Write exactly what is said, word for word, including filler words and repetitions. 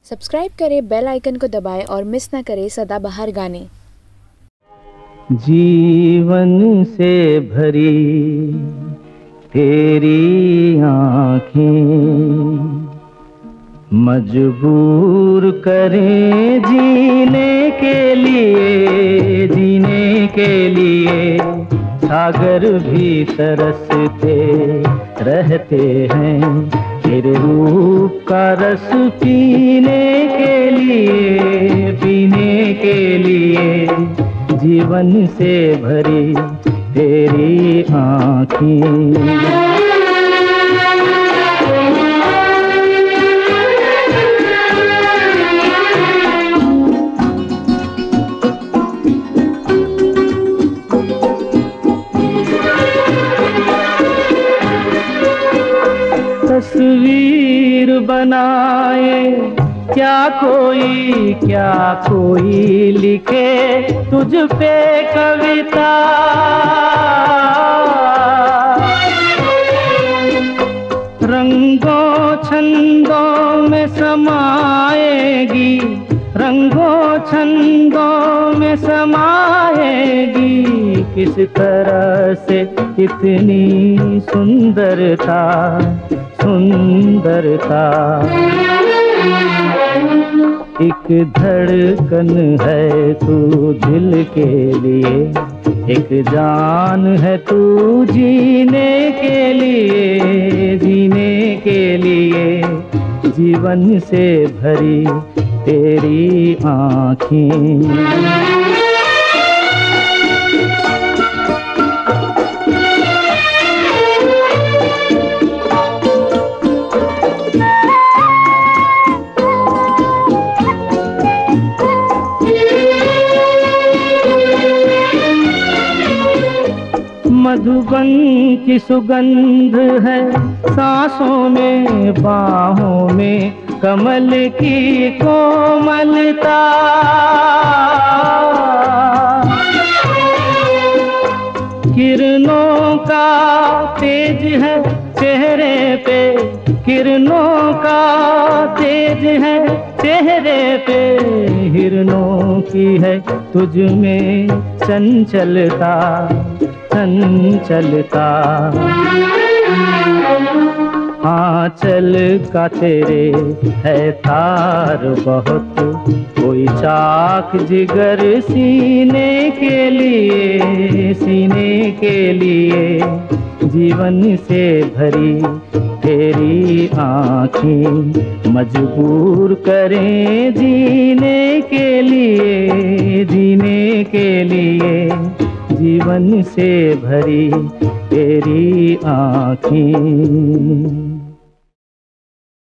Subscribe करें, bell icon को दबाएं और मिस ना करें सदाबहार गाने। जीवन से भरी तेरी आँखें मजबूर करें जीने के लिए, जीने के लिए। सागर भी तरसते रहते हैं तेरे रूप का रस पीने के लिए, पीने के लिए। जीवन से भरी तेरी आँखें। तस्वीर बनाए क्या कोई, क्या कोई लिखे तुझ पे कविता। रंगों छंदों में समाएगी, रंगों छंदों में समाएगी। किस तरह से इतनी सुंदरता, सुंदरता। एक धड़कन है तू दिल के लिए, एक जान है तू जीने के लिए, जीने के लिए। जीवन से भरी तेरी आँखें। मधुबन की सुगंध है सांसों में, बाहों में कमल की कोमलता। किरणों का तेज है चेहरे पे, किरणों का तेज है चेहरे पे। हिरणों की है तुझ में चंचलता, चंचलता। आंचल का तेरे है तार बहुत, कोई चाक जिगर सीने के लिए, सीने के लिए। जीवन से भरी तेरी आँखें मजबूर करें जीने के लिए, जीने के लिए। जीवन से भरी तेरी आँखें।